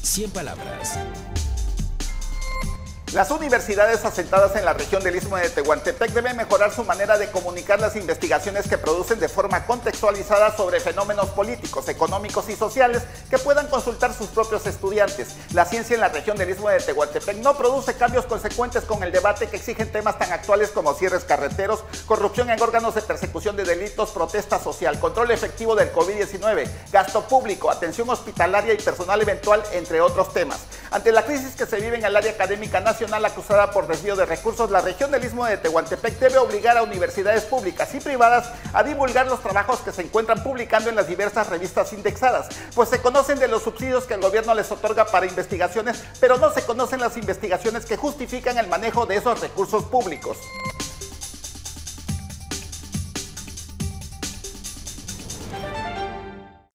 100 palabras. Las universidades asentadas en la región del Istmo de Tehuantepec deben mejorar su manera de comunicar las investigaciones que producen de forma contextualizada sobre fenómenos políticos, económicos y sociales que puedan consultar sus propios estudiantes. La ciencia en la región del Istmo de Tehuantepec no produce cambios consecuentes con el debate que exigen temas tan actuales como cierres carreteros, corrupción en órganos de persecución de delitos, protesta social, control efectivo del COVID-19, gasto público, atención hospitalaria y personal eventual, entre otros temas. Ante la crisis que se vive en el área académica nacional acusada por desvío de recursos, la región del Istmo de Tehuantepec debe obligar a universidades públicas y privadas a divulgar los trabajos que se encuentran publicando en las diversas revistas indexadas, pues se conocen de los subsidios que el gobierno les otorga para investigaciones, pero no se conocen las investigaciones que justifican el manejo de esos recursos públicos.